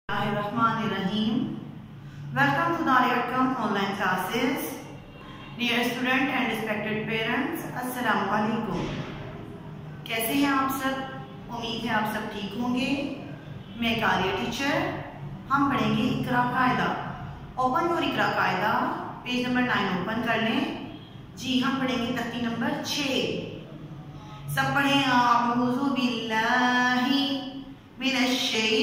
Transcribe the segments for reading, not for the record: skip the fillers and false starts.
Bismillahirrahmanirrahim. Welcome to Darul online classes. Dear student and respected parents, अस्सलाम वालेकुम। कैसे हैं आप सब? उम्मीद है आप सब ठीक होंगे। मैं कारिया टीचर। हम पढ़ेंगे इकरा कायदा। ओपन योर इकरा कायदा, पेज नंबर 9 ओपन कर लें। जी हम पढ़ेंगे तख्ती नंबर 6। सब पढ़े आऊज़ु बिल्लाहि मिनश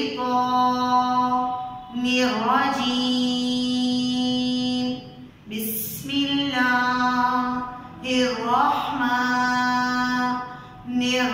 शैतानिर रजीम, बिस्मिल्लाहिर रहमानिर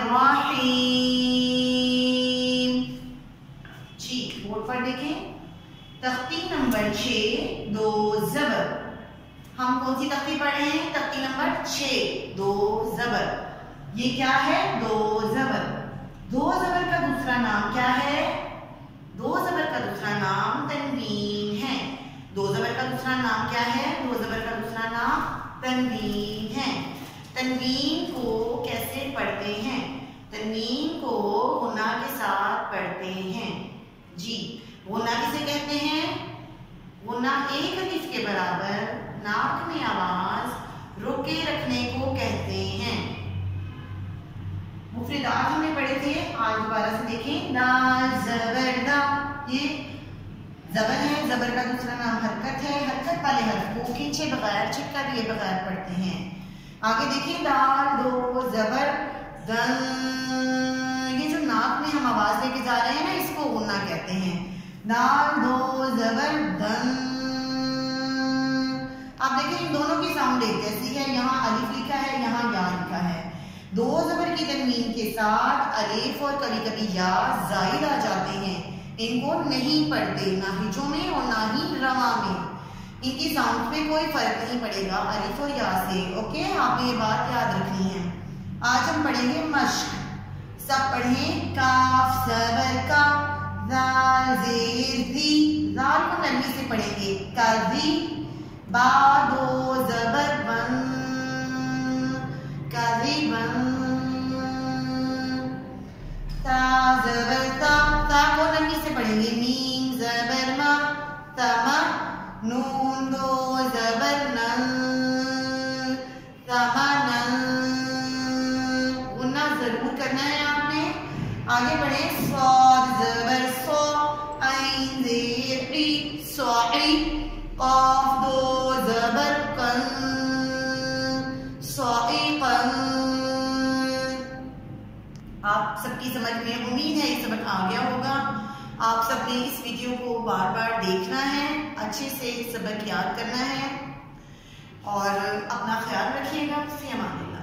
रहीम। जी बोर्ड पर देखें, तख्ती नंबर 6 दो जबर। हम कौन सी तख्ती पढ़ रहे हैं? तख्ती नंबर 6 दो जबर। ये क्या है? दो जबर। दो जबर का दूसरा नाम क्या है? दो जबर का दूसरा नाम तनवीन है। दो जबर का दूसरा नाम क्या है? दो जबर का दूसरा नाम तनवीन है। तनवीन को कैसे पढ़ते हैं? तनवीन को गुना के साथ पढ़ते हैं। जी गुना किसे कहते हैं? गुना एक अलिफ के बराबर नाक में आवाज रोके रखने को कहते हैं। मुफरिद आज हमने पढ़े थे, आज दोबारा से देखें। दाल जबर दा, ये जबर है। जबर का दूसरा नाम हरकत है। हरकत वाले हर्फ को खींचे बगैर, चिपका दिए बगैर पढ़ते हैं। आगे देखिए, दाल दो जबर दन। ये जो नाक में हम आवाज लेके जा रहे हैं ना, इसको गुना कहते हैं। दाल दो जबर दन। आप देखें इन दोनों की साउंड एक जैसी है। यहाँ अलिफ लिखा है, यहाँ या लिखा है। दो जबर की तनवीन के साथ अलिफ और कभी कभी या जायद आ जाते हैं। इनको नहीं पढ़ते, ना हिजों में और ना ही रवा में। इनकी साउंड में कोई फर्क नहीं पड़ेगा अलिफ और या से। ओके, आपने ये बात याद रखनी है। आज हम पढ़ेंगे मश्क। सब पढ़ें। काफ जबर का, दाल जेर दी। दाल को नरमी से पढ़ेंगे। काजी। बा दो जबर बन, काज़िबन। ता जबर ता, ता को नरमी से पढ़ेंगे। मीम जबर मा, तमा। नून दो जबर नन, तमनन। गुन्ना जरूर करना है आपने। आगे बढ़े। स्वाद जबर सो, ऐन ज़ेर ई, स्वाई। काफ दो जबर कन, स्वाइक़न। आप सबकी समझ में उम्मीद है ये सबक आ गया होगा। आप सबने इस वीडियो को बार बार देखना है, अच्छे से सबक याद करना है और अपना ख्याल रखिएगा। फ़ी अमान अल्लाह।